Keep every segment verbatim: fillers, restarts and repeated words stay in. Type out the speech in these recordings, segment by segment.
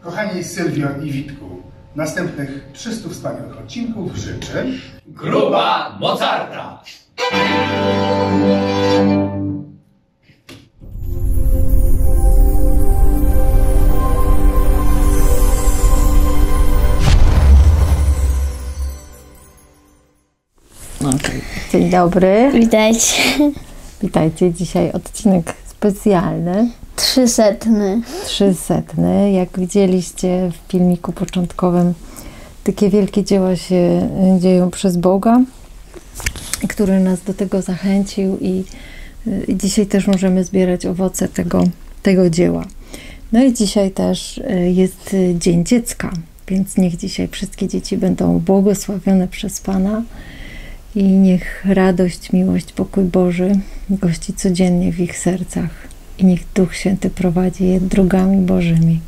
Kochani Sylwio i Witku, następnych trzystu wspaniałych odcinków życzy Grupa Mozarta! Okay. Dzień dobry. Witajcie. Witajcie. Dzisiaj odcinek specjalny. Trzysetny. Trzysetny. Jak widzieliście w filmiku początkowym, takie wielkie dzieła się dzieją przez Boga, który nas do tego zachęcił i, i dzisiaj też możemy zbierać owoce tego, tego dzieła. No i dzisiaj też jest Dzień Dziecka, więc niech dzisiaj wszystkie dzieci będą błogosławione przez Pana. I niech radość, miłość, pokój Boży gości codziennie w ich sercach. I niech Duch Święty prowadzi je drogami Bożymi.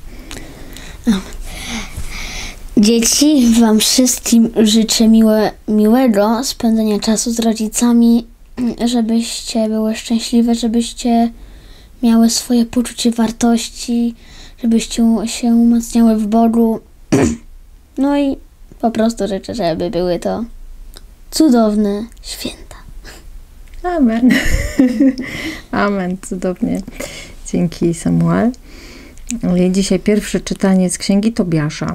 Dzieci, Wam wszystkim życzę miłe, miłego spędzenia czasu z rodzicami, żebyście były szczęśliwe, żebyście miały swoje poczucie wartości, żebyście się umacniały w Bogu. No i po prostu życzę, żeby były to cudowne święta. Amen. Amen. Cudownie. Dzięki, Samuel. Dzisiaj pierwsze czytanie z Księgi Tobiasza.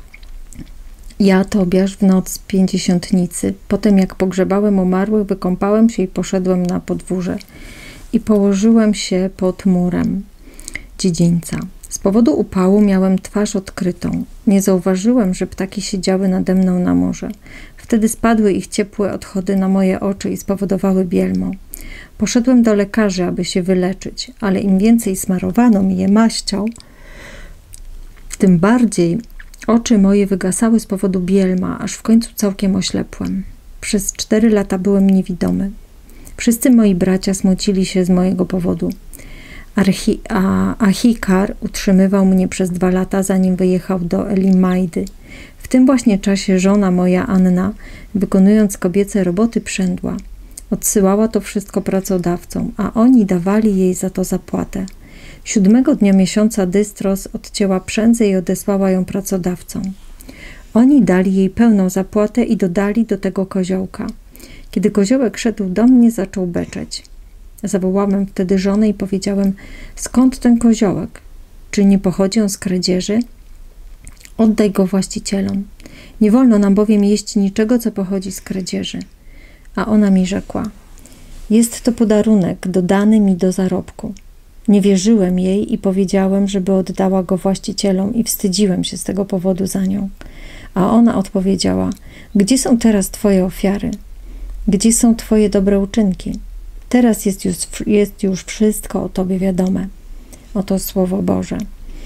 Ja, Tobiasz, w noc pięćdziesiątnicy, potem jak pogrzebałem umarłych, wykąpałem się i poszedłem na podwórze i położyłem się pod murem dziedzińca. Z powodu upału miałem twarz odkrytą. Nie zauważyłem, że ptaki siedziały nade mną na morze. Wtedy spadły ich ciepłe odchody na moje oczy i spowodowały bielmo. Poszedłem do lekarzy, aby się wyleczyć, ale im więcej smarowano mi je maścią, tym bardziej oczy moje wygasały z powodu bielma, aż w końcu całkiem oślepłem. Przez cztery lata byłem niewidomy. Wszyscy moi bracia smucili się z mojego powodu. Archi, a, Achikar utrzymywał mnie przez dwa lata, zanim wyjechał do Elimajdy. W tym właśnie czasie żona moja Anna, wykonując kobiece roboty, przędła. Odsyłała to wszystko pracodawcom, a oni dawali jej za to zapłatę. Siódmego dnia miesiąca dystros odcięła przędzę i odesłała ją pracodawcom. Oni dali jej pełną zapłatę i dodali do tego koziołka. Kiedy koziołek szedł do mnie, zaczął beczeć. Zawołałem wtedy żonę i powiedziałem: skąd ten koziołek? Czy nie pochodzi on z kradzieży? Oddaj go właścicielom. Nie wolno nam bowiem jeść niczego, co pochodzi z kradzieży. A ona mi rzekła: jest to podarunek dodany mi do zarobku. Nie wierzyłem jej i powiedziałem, żeby oddała go właścicielom i wstydziłem się z tego powodu za nią. A ona odpowiedziała: gdzie są teraz twoje ofiary? Gdzie są twoje dobre uczynki? Teraz jest już, jest już wszystko o tobie wiadome. Oto Słowo Boże.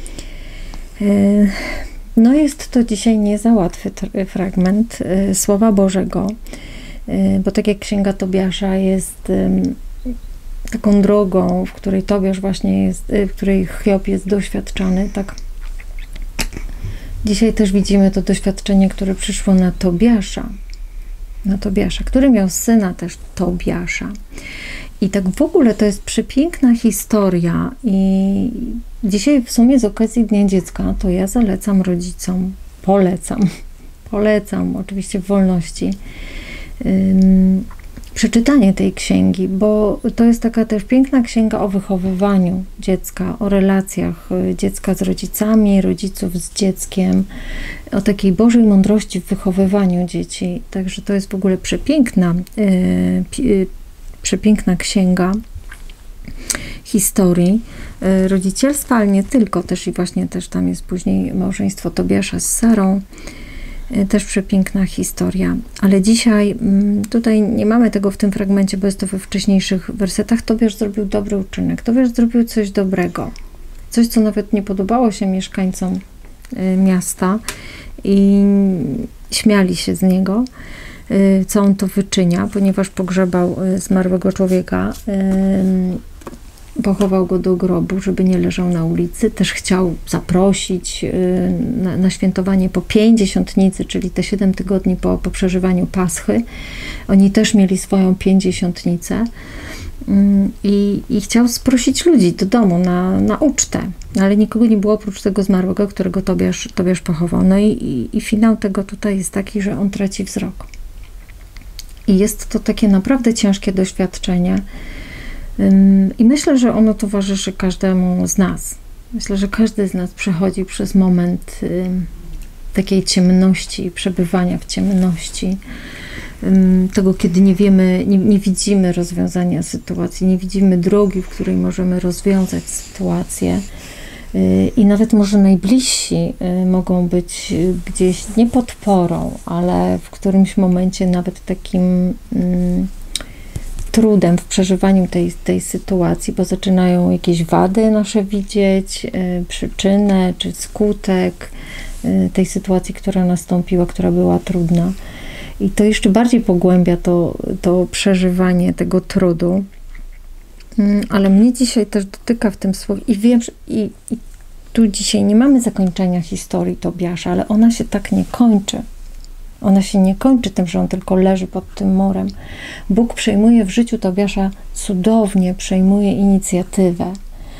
No jest to dzisiaj nie za łatwy fragment Słowa Bożego, bo tak jak Księga Tobiasza jest taką drogą, w której Tobiasz właśnie jest, w której Hiob jest doświadczony, tak dzisiaj też widzimy to doświadczenie, które przyszło na Tobiasza, na Tobiasza, który miał syna też Tobiasza. I tak w ogóle to jest przepiękna historia i dzisiaj w sumie z okazji Dnia Dziecka to ja zalecam rodzicom, polecam, polecam oczywiście w wolności um, przeczytanie tej księgi, bo to jest taka też piękna księga o wychowywaniu dziecka, o relacjach dziecka z rodzicami, rodziców z dzieckiem, o takiej Bożej mądrości w wychowywaniu dzieci. Także to jest w ogóle przepiękna yy, przepiękna księga historii rodzicielstwa, ale nie tylko, też i właśnie też tam jest później małżeństwo Tobiasza z Sarą, też przepiękna historia. Ale dzisiaj tutaj nie mamy tego w tym fragmencie, bo jest to we wcześniejszych wersetach. Tobiasz zrobił dobry uczynek, Tobiasz zrobił coś dobrego, coś, co nawet nie podobało się mieszkańcom miasta i śmiali się z niego, co on to wyczynia, ponieważ pogrzebał zmarłego człowieka, pochował go do grobu, żeby nie leżał na ulicy. Też chciał zaprosić na, na świętowanie po pięćdziesiątnicy, czyli te siedem tygodni po, po przeżywaniu Paschy. Oni też mieli swoją pięćdziesiątnicę. i, i chciał sprosić ludzi do domu na, na ucztę, ale nikogo nie było oprócz tego zmarłego, którego Tobiasz, Tobiasz pochował. No i, i, i finał tego tutaj jest taki, że on traci wzrok. I jest to takie naprawdę ciężkie doświadczenie. I myślę, że ono towarzyszy każdemu z nas. Myślę, że każdy z nas przechodzi przez moment takiej ciemności, przebywania w ciemności, tego, kiedy nie wiemy, nie, nie widzimy rozwiązania sytuacji, nie widzimy drogi, w której możemy rozwiązać sytuację. I nawet może najbliżsi mogą być gdzieś nie podporą, ale w którymś momencie nawet takim mm, trudem w przeżywaniu tej, tej sytuacji, bo zaczynają jakieś wady nasze widzieć, y, przyczynę czy skutek y, tej sytuacji, która nastąpiła, która była trudna. I to jeszcze bardziej pogłębia to, to przeżywanie tego trudu. Y, ale mnie dzisiaj też dotyka w tym słowie i wiem, że i, i tu dzisiaj nie mamy zakończenia historii Tobiasza, ale ona się tak nie kończy. Ona się nie kończy tym, że on tylko leży pod tym murem. Bóg przejmuje w życiu Tobiasza cudownie, przejmuje inicjatywę.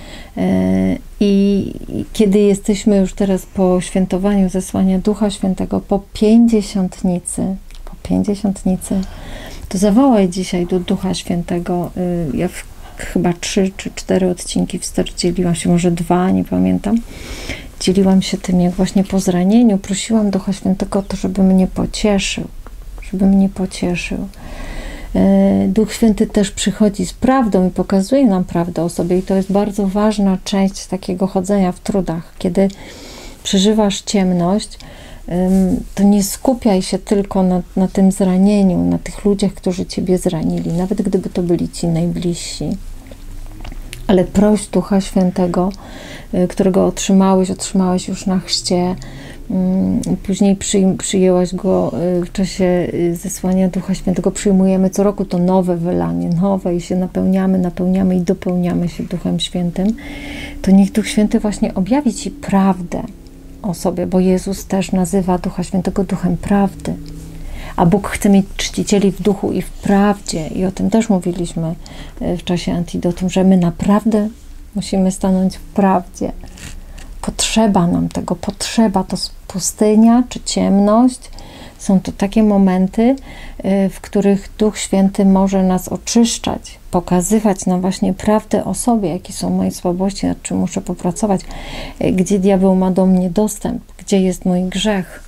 I kiedy jesteśmy już teraz po świętowaniu zesłania Ducha Świętego, po pięćdziesiątnicy, po pięćdziesiątnicy, to zawołaj dzisiaj do Ducha Świętego. Ja w, chyba trzy czy cztery odcinki wstecz dzieliłam się, może dwa, nie pamiętam. Dzieliłam się tym, jak właśnie po zranieniu prosiłam Ducha Świętego o to, żeby mnie pocieszył, żeby mnie pocieszył. Duch Święty też przychodzi z prawdą i pokazuje nam prawdę o sobie i to jest bardzo ważna część takiego chodzenia w trudach. Kiedy przeżywasz ciemność, to nie skupiaj się tylko na, na tym zranieniu, na tych ludziach, którzy ciebie zranili, nawet gdyby to byli ci najbliżsi. Ale proś Ducha Świętego, którego otrzymałeś, otrzymałeś już na chrzcie, później przyjęłaś go w czasie zesłania Ducha Świętego. Przyjmujemy co roku to nowe wylanie, nowe i się napełniamy, napełniamy i dopełniamy się Duchem Świętym. To niech Duch Święty właśnie objawi ci prawdę o sobie, bo Jezus też nazywa Ducha Świętego Duchem Prawdy. A Bóg chce mieć czcicieli w duchu i w prawdzie. I o tym też mówiliśmy w czasie Antidotum, że my naprawdę musimy stanąć w prawdzie. Potrzeba nam tego, potrzeba. To pustynia czy ciemność. Są to takie momenty, w których Duch Święty może nas oczyszczać, pokazywać nam właśnie prawdę o sobie, jakie są moje słabości, nad czym muszę popracować, gdzie diabeł ma do mnie dostęp, gdzie jest mój grzech.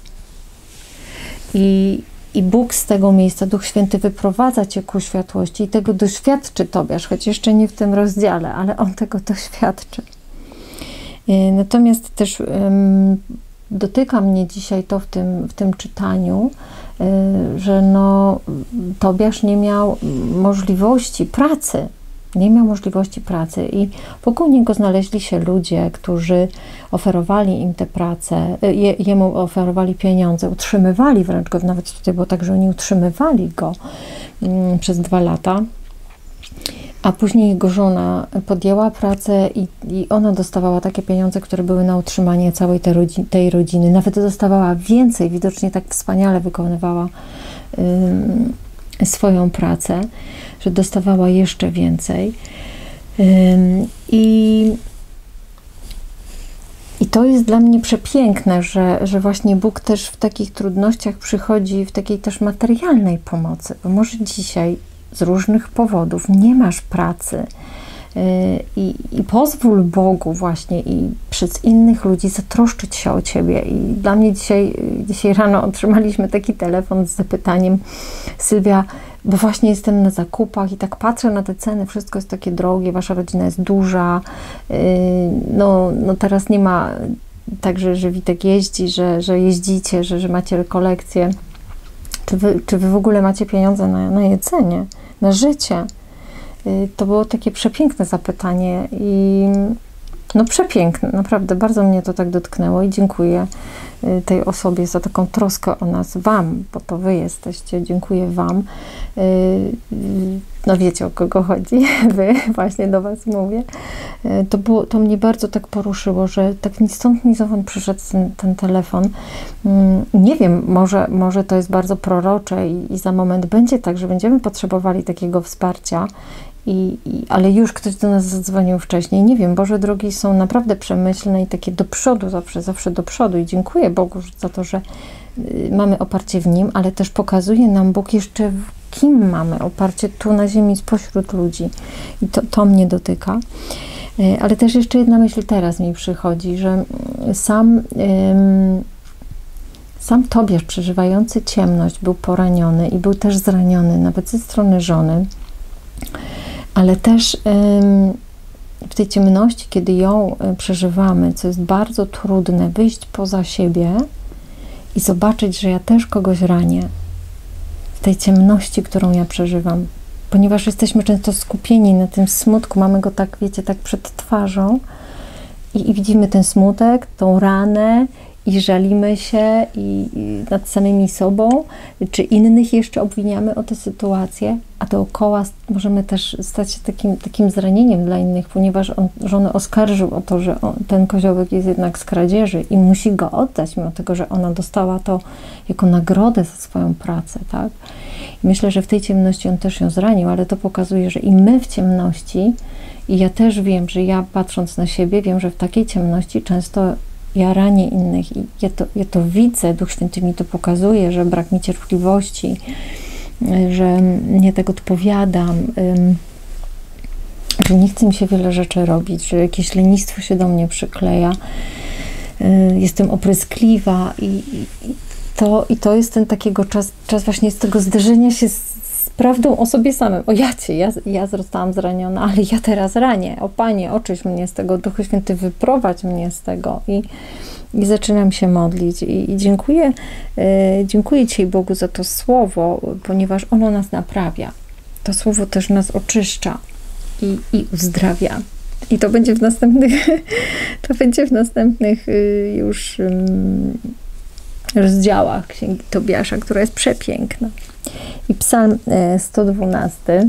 I I Bóg z tego miejsca, Duch Święty wyprowadza cię ku światłości i tego doświadczy Tobiasz, choć jeszcze nie w tym rozdziale, ale on tego doświadczy. Natomiast też um, dotyka mnie dzisiaj to w tym, w tym czytaniu, y, że no, Tobiasz nie miał możliwości pracy. Nie miał możliwości pracy i wokół niego znaleźli się ludzie, którzy oferowali im tę pracę, je, jemu oferowali pieniądze, utrzymywali wręcz go, nawet tutaj było tak, że oni utrzymywali go mm, przez dwa lata, a później jego żona podjęła pracę i, i ona dostawała takie pieniądze, które były na utrzymanie całej tej, rodzi, tej rodziny. Nawet dostawała więcej, widocznie tak wspaniale wykonywała ym, swoją pracę, że dostawała jeszcze więcej. I, i to jest dla mnie przepiękne, że, że właśnie Bóg też w takich trudnościach przychodzi w takiej też materialnej pomocy, bo może dzisiaj z różnych powodów nie masz pracy i, i pozwól Bogu właśnie i przez innych ludzi zatroszczyć się o ciebie. I dla mnie dzisiaj, dzisiaj rano otrzymaliśmy taki telefon z zapytaniem: Sylwia, bo właśnie jestem na zakupach i tak patrzę na te ceny, wszystko jest takie drogie, wasza rodzina jest duża, no, no teraz nie ma tak, że, że Witek jeździ, że, że jeździcie, że, że macie rekolekcje. Czy wy, czy wy w ogóle macie pieniądze na, na jedzenie, na życie? To było takie przepiękne zapytanie i no przepiękne, naprawdę bardzo mnie to tak dotknęło i dziękuję tej osobie za taką troskę o nas, wam, bo to wy jesteście, dziękuję wam. No wiecie, o kogo chodzi, wy, właśnie do was mówię. To, było, to mnie bardzo tak poruszyło, że tak ni stąd, ni zowąd przyszedł ten, ten telefon. Nie wiem, może, może to jest bardzo prorocze i, i za moment będzie tak, że będziemy potrzebowali takiego wsparcia I, i, ale już ktoś do nas zadzwonił wcześniej. Nie wiem, Boże drogi są naprawdę przemyślne i takie do przodu, zawsze, zawsze do przodu. I dziękuję Bogu za to, że y, mamy oparcie w Nim, ale też pokazuje nam Bóg jeszcze, w kim mamy oparcie tu na ziemi spośród ludzi. I to, to mnie dotyka. Y, ale też jeszcze jedna myśl teraz mi przychodzi, że sam, y, sam Tobiasz przeżywający ciemność był poraniony i był też zraniony, nawet ze strony żony. Ale też w tej ciemności, kiedy ją przeżywamy, co jest bardzo trudne, wyjść poza siebie i zobaczyć, że ja też kogoś ranię w tej ciemności, którą ja przeżywam. Ponieważ jesteśmy często skupieni na tym smutku, mamy go tak, wiecie, tak przed twarzą i, i widzimy ten smutek, tą ranę i żalimy się i, i nad samymi sobą, czy innych jeszcze obwiniamy o tę sytuację, a dookoła możemy też stać się takim, takim zranieniem dla innych, ponieważ on żonę oskarżył o to, że on, ten koziołek jest jednak z kradzieży i musi go oddać, mimo tego, że ona dostała to jako nagrodę za swoją pracę, tak? I myślę, że w tej ciemności on też ją zranił, ale to pokazuje, że i my w ciemności, i ja też wiem, że ja patrząc na siebie, wiem, że w takiej ciemności często ja ranię innych i ja to, ja to widzę, Duch Święty mi to pokazuje, że brak mi cierpliwości, że nie tak odpowiadam, że nie chce mi się wiele rzeczy robić, że jakieś lenistwo się do mnie przykleja, jestem opryskliwa i, i, to, i to jest ten takiego czas, czas właśnie z tego zderzenia się z, z prawdą o sobie samym. O jacie, ja, ja zostałam zraniona, ale ja teraz ranię. O Panie, oczyść mnie z tego, Duchu Święty, wyprowadź mnie z tego. I, i zaczynam się modlić. I, i dziękuję, e, dziękuję dzisiaj Bogu za to słowo, ponieważ ono nas naprawia. To słowo też nas oczyszcza i, i uzdrawia. I to będzie w następnych, to będzie w następnych już um, rozdziałach Księgi Tobiasza, która jest przepiękna. I Psalm sto dwunasty.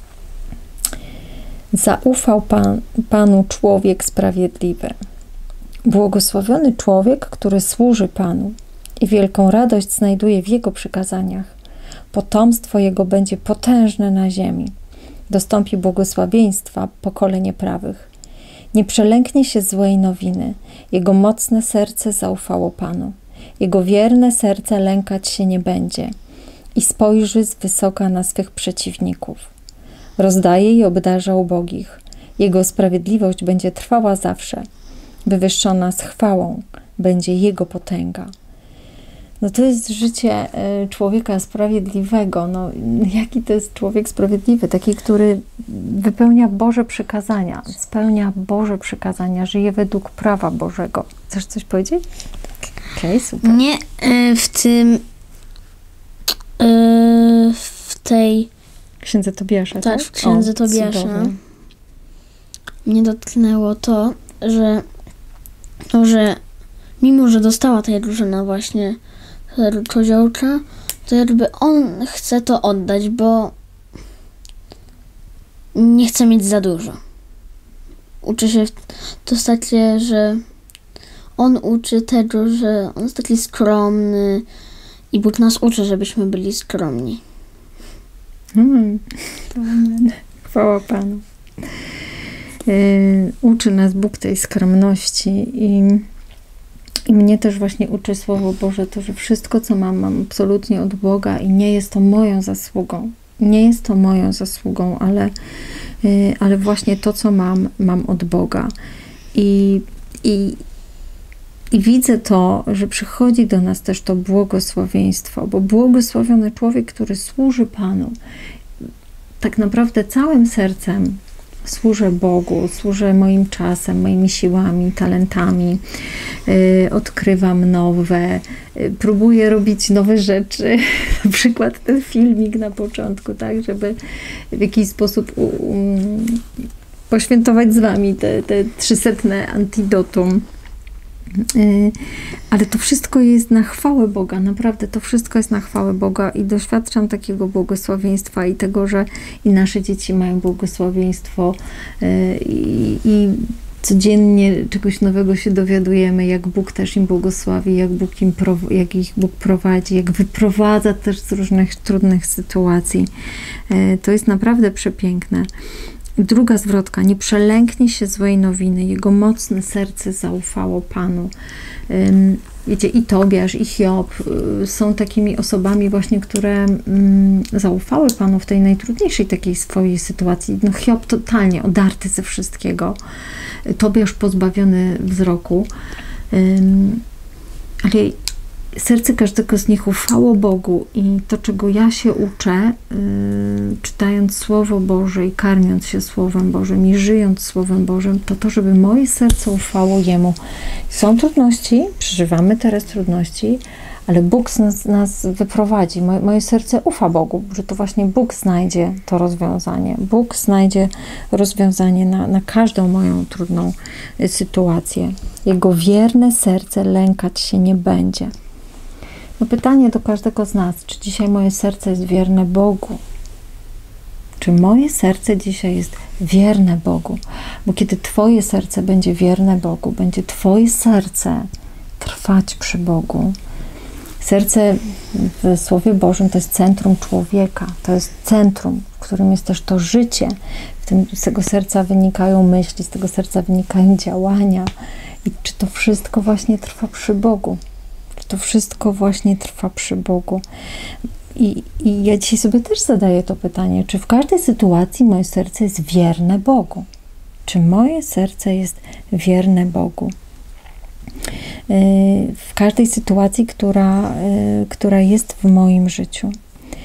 Zaufał Pan, Panu człowiek sprawiedliwy. Błogosławiony człowiek, który służy Panu i wielką radość znajduje w Jego przykazaniach. Potomstwo Jego będzie potężne na ziemi. Dostąpi błogosławieństwa pokolenie prawych. Nie przelęknie się złej nowiny. Jego mocne serce zaufało Panu. Jego wierne serce lękać się nie będzie i spojrzy z wysoka na swych przeciwników. Rozdaje i obdarza ubogich. Jego sprawiedliwość będzie trwała zawsze. Wywyższona z chwałą będzie Jego potęga. No to jest życie człowieka sprawiedliwego. No, jaki to jest człowiek sprawiedliwy? Taki, który wypełnia Boże przykazania, spełnia Boże przykazania, żyje według prawa Bożego. Chcesz coś powiedzieć? Okej, super. Nie, w tym w tej Księdze Tobiasza, tak? Tak, w Księdze o, Tobiasza cudownie. Mnie dotknęło to, że to, że mimo, że dostała ta drużyna właśnie koziołka, to jakby on chce to oddać, bo nie chce mieć za dużo. Uczy się to takie, że on uczy tego, że on jest taki skromny i Bóg nas uczy, żebyśmy byli skromni. Hmm. Chwała Panu. Yy, uczy nas Bóg tej skromności i, i mnie też właśnie uczy Słowo Boże to, że wszystko, co mam, mam absolutnie od Boga i nie jest to moją zasługą. Nie jest to moją zasługą, ale, yy, ale właśnie to, co mam, mam od Boga. I, i I widzę to, że przychodzi do nas też to błogosławieństwo, bo błogosławiony człowiek, który służy Panu, tak naprawdę całym sercem służę Bogu, służę moim czasem, moimi siłami, talentami, yy, odkrywam nowe, yy, próbuję robić nowe rzeczy, na przykład ten filmik na początku, tak, żeby w jakiś sposób u, um, poświętować z Wami te, te trzysetne antidotum. Ale to wszystko jest na chwałę Boga, naprawdę to wszystko jest na chwałę Boga i doświadczam takiego błogosławieństwa i tego, że i nasze dzieci mają błogosławieństwo i, i codziennie czegoś nowego się dowiadujemy, jak Bóg też im błogosławi, jak Bóg im jak ich Bóg prowadzi, jak wyprowadza też z różnych trudnych sytuacji. To jest naprawdę przepiękne. Druga zwrotka. Nie przelęknie się złej nowiny. Jego mocne serce zaufało Panu. Wiecie, i Tobiasz, i Hiob są takimi osobami właśnie, które zaufały Panu w tej najtrudniejszej takiej swojej sytuacji. No Hiob totalnie odarty ze wszystkiego. Tobiasz pozbawiony wzroku. Ale serce każdego z nich ufało Bogu i to, czego ja się uczę, yy, czytając Słowo Boże i karmiąc się Słowem Bożym i żyjąc Słowem Bożym, to to, żeby moje serce ufało Jemu. Są trudności, przeżywamy teraz trudności, ale Bóg z nas, nas wyprowadzi. Moje, moje serce ufa Bogu, że to właśnie Bóg znajdzie to rozwiązanie. Bóg znajdzie rozwiązanie na, na każdą moją trudną sytuację. Jego wierne serce lękać się nie będzie. No pytanie do każdego z nas, czy dzisiaj moje serce jest wierne Bogu? Czy moje serce dzisiaj jest wierne Bogu? Bo kiedy Twoje serce będzie wierne Bogu, będzie Twoje serce trwać przy Bogu. Serce w Słowie Bożym to jest centrum człowieka, to jest centrum, w którym jest też to życie. W tym, z tego serca wynikają myśli, z tego serca wynikają działania. I czy to wszystko właśnie trwa przy Bogu? Czy to wszystko właśnie trwa przy Bogu? I, I ja dzisiaj sobie też zadaję to pytanie, czy w każdej sytuacji moje serce jest wierne Bogu? Czy moje serce jest wierne Bogu? W każdej sytuacji, która, która jest w moim życiu.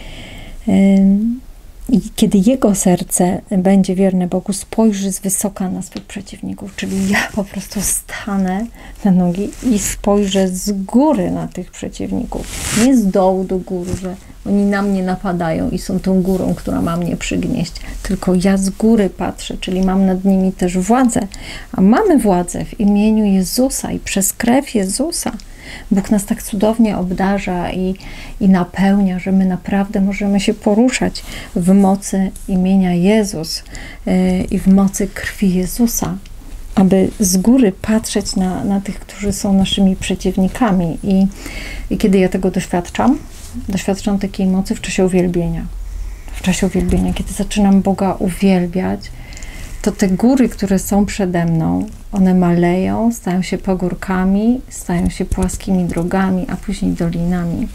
I kiedy jego serce będzie wierne Bogu, spojrzy z wysoka na swych przeciwników, czyli ja po prostu stanę na nogi i spojrzę z góry na tych przeciwników. Nie z dołu do góry, że oni na mnie napadają i są tą górą, która ma mnie przygnieść, tylko ja z góry patrzę, czyli mam nad nimi też władzę. A mamy władzę w imieniu Jezusa i przez krew Jezusa. Bóg nas tak cudownie obdarza i, i napełnia, że my naprawdę możemy się poruszać w mocy imienia Jezus yy, i w mocy krwi Jezusa, aby z góry patrzeć na, na tych, którzy są naszymi przeciwnikami. I, I kiedy ja tego doświadczam, doświadczam takiej mocy w czasie uwielbienia. W czasie uwielbienia, kiedy zaczynam Boga uwielbiać, to te góry, które są przede mną, one maleją, stają się pagórkami, stają się płaskimi drogami, a później dolinami.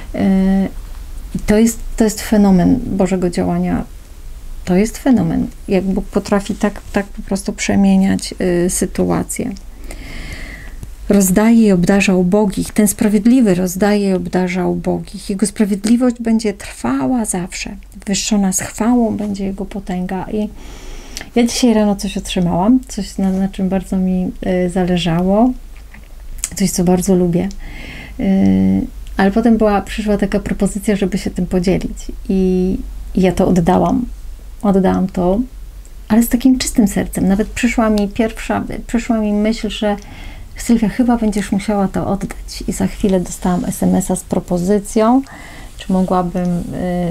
I to jest, to jest fenomen Bożego działania. To jest fenomen, jak Bóg potrafi tak, tak po prostu przemieniać y, sytuację. Rozdaje i obdarza ubogich. Ten sprawiedliwy rozdaje i obdarza ubogich. Jego sprawiedliwość będzie trwała zawsze. Wyższona z chwałą będzie Jego potęga. I ja dzisiaj rano coś otrzymałam, coś na, na czym bardzo mi y, zależało, coś, co bardzo lubię. Y, ale potem była, przyszła taka propozycja, żeby się tym podzielić. I, i ja to oddałam. Oddałam to, ale z takim czystym sercem. Nawet przyszła mi pierwsza, przyszła mi myśl, że Sylwia, chyba będziesz musiała to oddać. I za chwilę dostałam es em es a z propozycją, czy mogłabym... Y,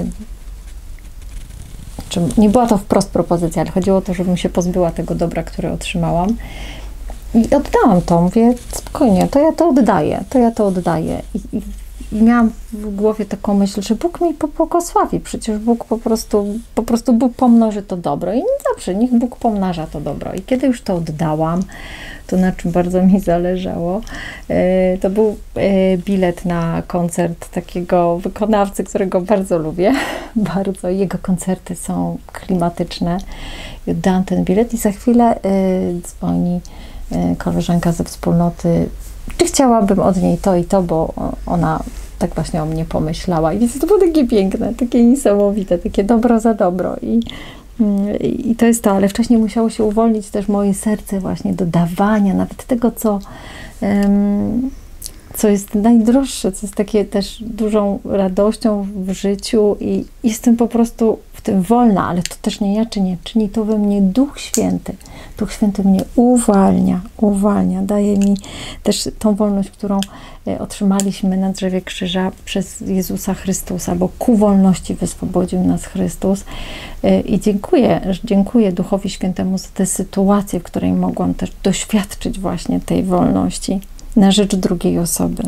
czy, nie była to wprost propozycja, ale chodziło o to, żebym się pozbyła tego dobra, które otrzymałam. I oddałam to. Mówię, spokojnie, to ja to oddaję, to ja to oddaję. I, i, i miałam w głowie taką myśl, że Bóg mi pobłogosławi. Przecież Bóg po prostu, po prostu Bóg pomnoży to dobro. I dobrze, niech Bóg pomnaża to dobro. I kiedy już to oddałam, to na czym bardzo mi zależało, to był bilet na koncert takiego wykonawcy, którego bardzo lubię. Bardzo. Jego koncerty są klimatyczne. I oddałam ten bilet i za chwilę dzwoni koleżanka ze wspólnoty, czy chciałabym od niej to i to, bo ona tak właśnie o mnie pomyślała. I więc to było takie piękne, takie niesamowite, takie dobro za dobro. I, i to jest to, ale wcześniej musiało się uwolnić też moje serce właśnie do dawania, nawet tego, co, um, co jest najdroższe, co jest takie też dużą radością w życiu i jestem po prostu w tym wolna, ale to też nie ja czynię, czyni to we mnie Duch Święty. Duch Święty mnie uwalnia, uwalnia, daje mi też tą wolność, którą otrzymaliśmy na drzewie krzyża przez Jezusa Chrystusa, bo ku wolności wyswobodził nas Chrystus. I dziękuję, dziękuję Duchowi Świętemu za tę sytuację, w której mogłam też doświadczyć właśnie tej wolności na rzecz drugiej osoby.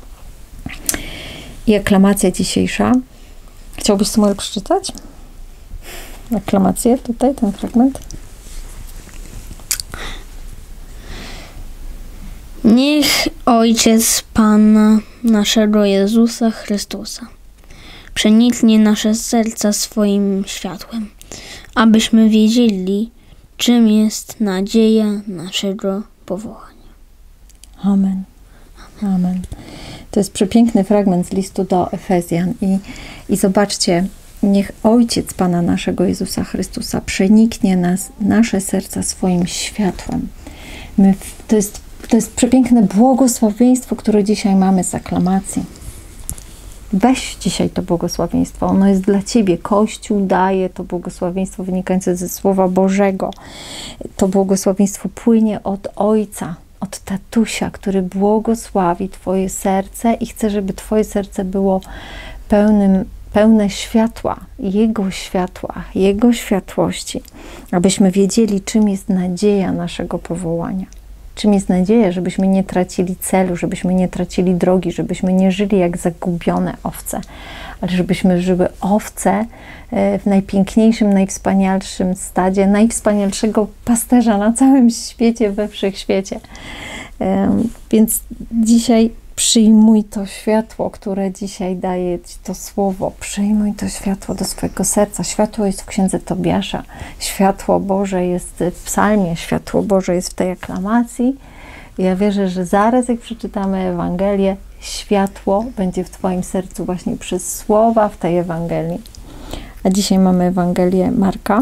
I aklamacja dzisiejsza. Chciałbyś, Samuel, przeczytać? Aklamację tutaj, ten fragment. Niech Ojciec Pana naszego Jezusa Chrystusa przeniknie nasze serca swoim światłem, abyśmy wiedzieli, czym jest nadzieja naszego powołania. Amen. Amen. To jest przepiękny fragment z listu do Efezjan i, i zobaczcie, niech Ojciec Pana naszego Jezusa Chrystusa przeniknie nas, nasze serca swoim światłem. My, to, jest, to jest przepiękne błogosławieństwo, które dzisiaj mamy z aklamacji. Weź dzisiaj to błogosławieństwo. Ono jest dla Ciebie. Kościół daje to błogosławieństwo wynikające ze Słowa Bożego. To błogosławieństwo płynie od Ojca, od tatusia, który błogosławi Twoje serce i chce, żeby Twoje serce było pełnym, pełne światła, Jego światła, Jego światłości, abyśmy wiedzieli, czym jest nadzieja naszego powołania. Czym jest nadzieja, żebyśmy nie tracili celu, żebyśmy nie tracili drogi, żebyśmy nie żyli jak zagubione owce, ale żebyśmy żyły owce w najpiękniejszym, najwspanialszym stadzie, najwspanialszego pasterza na całym świecie, we wszechświecie. Więc dzisiaj przyjmuj to światło, które dzisiaj daje Ci to słowo. Przyjmuj to światło do swojego serca. Światło jest w Księdze Tobiasza. Światło Boże jest w psalmie. Światło Boże jest w tej aklamacji. Ja wierzę, że zaraz jak przeczytamy Ewangelię, światło będzie w Twoim sercu właśnie przez słowa w tej Ewangelii. A dzisiaj mamy Ewangelię Marka.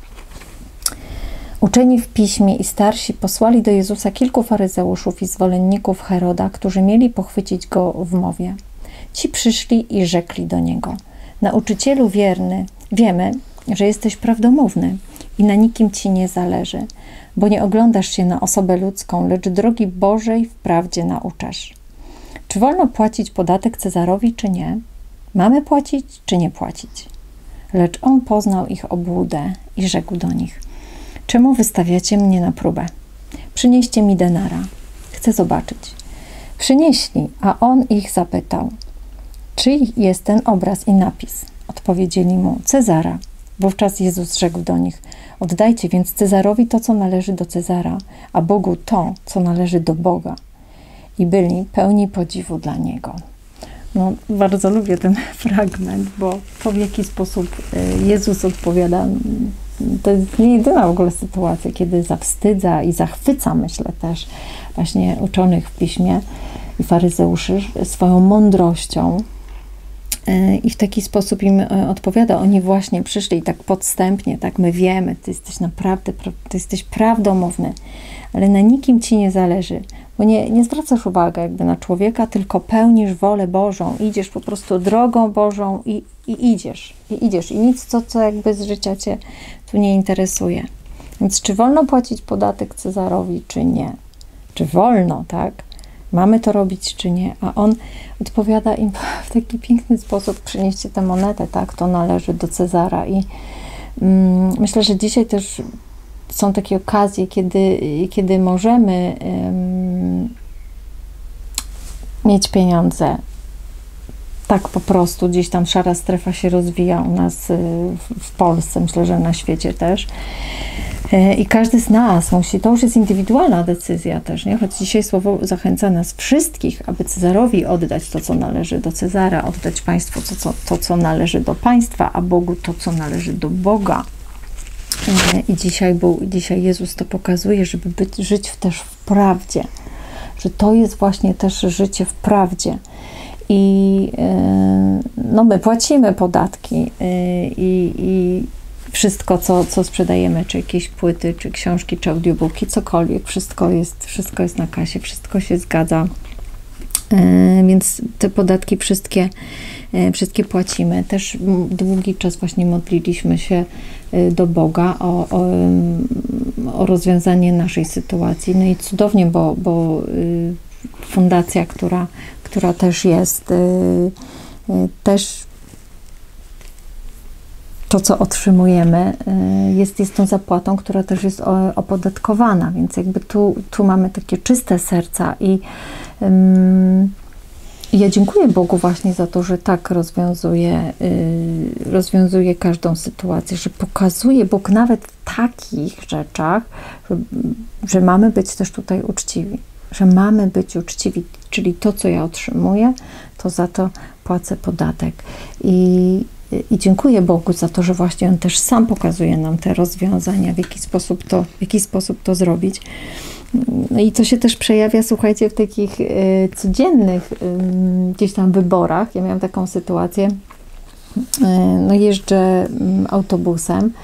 Uczeni w piśmie i starsi posłali do Jezusa kilku faryzeuszów i zwolenników Heroda, którzy mieli pochwycić go w mowie. Ci przyszli i rzekli do niego: Nauczycielu wierny, wiemy, że jesteś prawdomówny i na nikim ci nie zależy, bo nie oglądasz się na osobę ludzką, lecz drogi Bożej wprawdzie nauczasz. Czy wolno płacić podatek Cezarowi, czy nie? Mamy płacić, czy nie płacić? Lecz on poznał ich obłudę i rzekł do nich: Czemu wystawiacie mnie na próbę? Przynieście mi denara. Chcę zobaczyć. Przynieśli, a on ich zapytał: Czyj jest ten obraz i napis? Odpowiedzieli mu: Cezara. Wówczas Jezus rzekł do nich: Oddajcie więc Cezarowi to, co należy do Cezara, a Bogu to, co należy do Boga. I byli pełni podziwu dla Niego. No, bardzo lubię ten fragment, bo to, w jaki sposób Jezus odpowiada, to jest nie jedyna w ogóle sytuacja, kiedy zawstydza i zachwyca, myślę też, właśnie uczonych w piśmie i faryzeuszy swoją mądrością i w taki sposób im odpowiada. Oni właśnie przyszli tak podstępnie, tak, my wiemy, ty jesteś naprawdę, ty jesteś prawdomówny, ale na nikim ci nie zależy, bo nie, nie zwracasz uwagi jakby na człowieka, tylko pełnisz wolę Bożą, idziesz po prostu drogą Bożą i, i idziesz, i idziesz i nic, co, co jakby z życia cię tu nie interesuje. Więc czy wolno płacić podatek Cezarowi, czy nie? Czy wolno, tak? Mamy to robić, czy nie? A on odpowiada im w taki piękny sposób: przynieście tę monetę, tak? To należy do Cezara. I mm, myślę, że dzisiaj też są takie okazje, kiedy, kiedy możemy um, mieć pieniądze. Tak po prostu, gdzieś tam szara strefa się rozwija u nas w, w Polsce, myślę, że na świecie też. I każdy z nas musi, to już jest indywidualna decyzja też, nie? Choć dzisiaj słowo zachęca nas wszystkich, aby Cezarowi oddać to, co należy do Cezara, oddać państwu to, co, to, co należy do państwa, a Bogu to, co należy do Boga. I dzisiaj, był, dzisiaj Jezus to pokazuje, żeby być, żyć też w prawdzie, że to jest właśnie też życie w prawdzie. I no, my płacimy podatki i, i wszystko, co, co sprzedajemy, czy jakieś płyty, czy książki, czy audiobooki, cokolwiek, wszystko jest, wszystko jest na kasie, wszystko się zgadza. Więc te podatki wszystkie wszystkie płacimy. Też długi czas właśnie modliliśmy się do Boga o, o, o rozwiązanie naszej sytuacji. No i cudownie, bo, bo fundacja, która, która też jest, też to, co otrzymujemy, jest, jest tą zapłatą, która też jest opodatkowana, więc jakby tu, tu mamy takie czyste serca i um, ja dziękuję Bogu właśnie za to, że tak rozwiązuje, y, rozwiązuje każdą sytuację, że pokazuje Bóg nawet w takich rzeczach, że, że mamy być też tutaj uczciwi, że mamy być uczciwi, czyli to, co ja otrzymuję, to za to płacę podatek. I I dziękuję Bogu za to, że właśnie On też sam pokazuje nam te rozwiązania, w jaki sposób to, w jaki sposób to zrobić. No i to się też przejawia, słuchajcie, w takich y, codziennych y, gdzieś tam wyborach. Ja miałam taką sytuację, y, no jeżdżę y, autobusem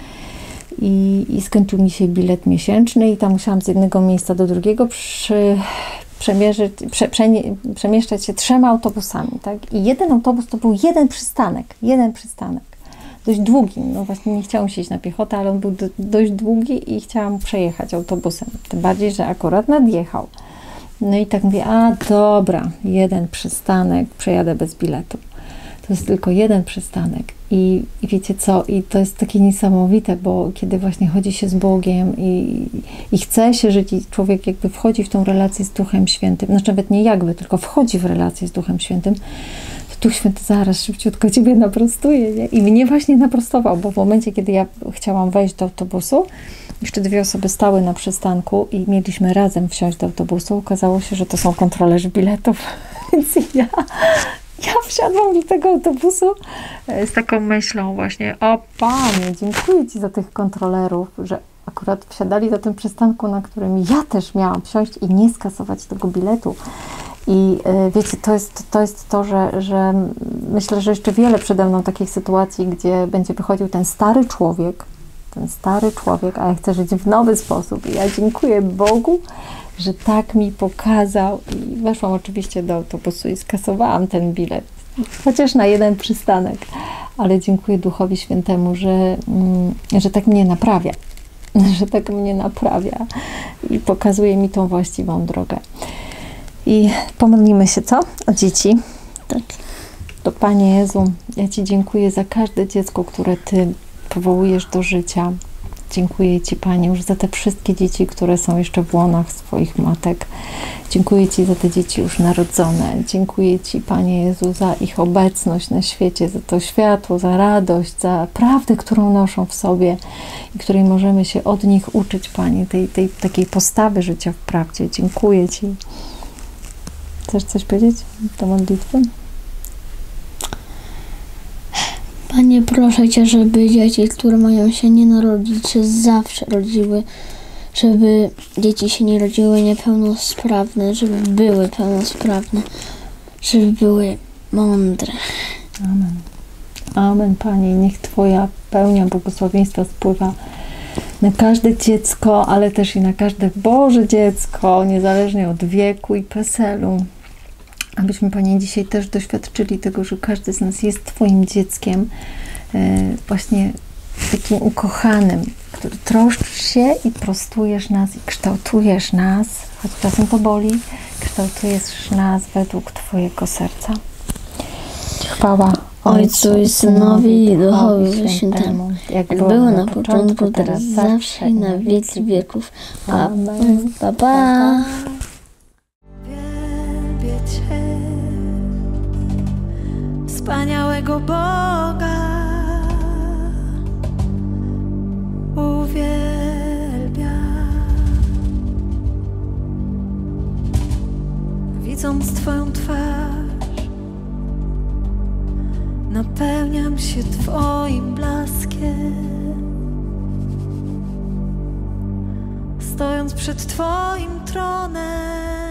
i, i skończył mi się bilet miesięczny i tam musiałam z jednego miejsca do drugiego przy, przemierzyć, prze, przenie, przemieszczać się trzema autobusami, tak? I jeden autobus to był jeden przystanek, jeden przystanek, dość długi, no właśnie nie chciałam się iść na piechotę, ale on był do, dość długi i chciałam przejechać autobusem, tym bardziej, że akurat nadjechał. No i tak mówię, a dobra, jeden przystanek, przejadę bez biletu. To jest tylko jeden przystanek. I, I wiecie co? I to jest takie niesamowite, bo kiedy właśnie chodzi się z Bogiem i, i chce się żyć i człowiek jakby wchodzi w tą relację z Duchem Świętym, znaczy nawet nie jakby, tylko wchodzi w relację z Duchem Świętym, to Duch Święty zaraz szybciutko ciebie naprostuje, nie? I mnie właśnie naprostował, bo w momencie, kiedy ja chciałam wejść do autobusu, jeszcze dwie osoby stały na przystanku i mieliśmy razem wsiąść do autobusu, okazało się, że to są kontrolerzy biletów, więc ja... Ja wsiadłam do tego autobusu z taką myślą właśnie, o Panie, dziękuję Ci za tych kontrolerów, że akurat wsiadali do tym przystanku, na którym ja też miałam wsiąść i nie skasować tego biletu. I wiecie, to jest to, jest to że, że myślę, że jeszcze wiele przede mną takich sytuacji, gdzie będzie wychodził ten stary człowiek, ten stary człowiek, a ja chcę żyć w nowy sposób. I ja dziękuję Bogu, że tak mi pokazał i weszłam oczywiście do autobusu i skasowałam ten bilet, chociaż na jeden przystanek, ale dziękuję Duchowi Świętemu, że, że tak mnie naprawia, że tak mnie naprawia i pokazuje mi tą właściwą drogę. I pomodlimy się, co? O dzieci. Tak. To Panie Jezu, ja Ci dziękuję za każde dziecko, które Ty powołujesz do życia. Dziękuję Ci, Panie, już za te wszystkie dzieci, które są jeszcze w łonach swoich matek. Dziękuję Ci za te dzieci już narodzone. Dziękuję Ci, Panie Jezu, za ich obecność na świecie, za to światło, za radość, za prawdę, którą noszą w sobie i której możemy się od nich uczyć, Panie, tej, tej takiej postawy życia w prawdzie. Dziękuję Ci. Chcesz coś powiedzieć do modlitwy? Panie, proszę Cię, żeby dzieci, które mają się nie narodzić, się zawsze rodziły, żeby dzieci się nie rodziły niepełnosprawne, żeby były pełnosprawne, żeby były mądre. Amen. Amen, Panie. Niech Twoja pełnia błogosławieństwa spływa na każde dziecko, ale też i na każde Boże dziecko, niezależnie od wieku i peselu. Abyśmy, Panie, dzisiaj też doświadczyli tego, że każdy z nas jest Twoim dzieckiem, właśnie takim ukochanym, który troszczysz się i prostujesz nas i kształtujesz nas, choć czasem to boli, kształtujesz nas według Twojego serca. Chwała Ojcu i Synowi i Duchowi Świętemu, jak było na początku, teraz zawsze i na wieki wieków. Amen. Pa, pa. Wspaniałego Boga uwielbia. Widząc Twoją twarz, napełniam się Twoim blaskiem. Stojąc przed Twoim tronem,